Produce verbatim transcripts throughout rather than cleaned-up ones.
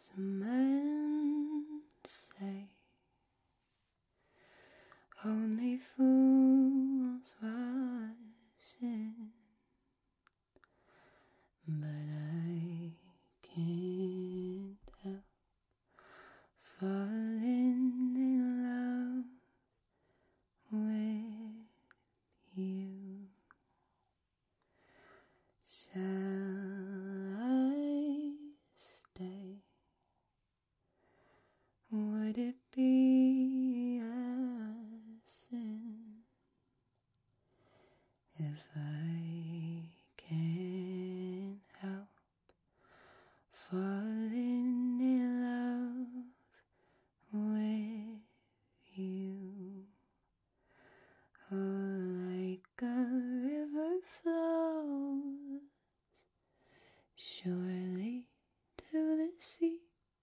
Some men say only fools rush in, but I can't help falling in love with you. Shall I stay? Would it be a sin if I can't help falling in love with you? Oh, like a river flows surely to the sea,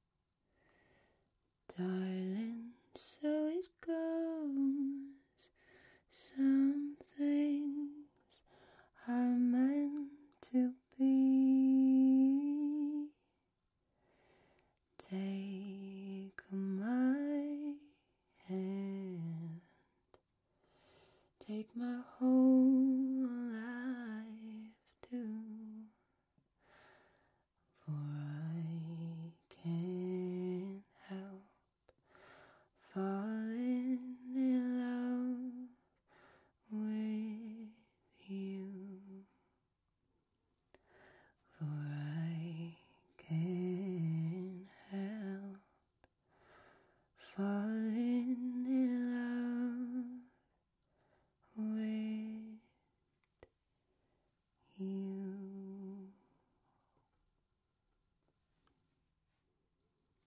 darling, so it goes. Some things are meant to be. Take my hand, take my whole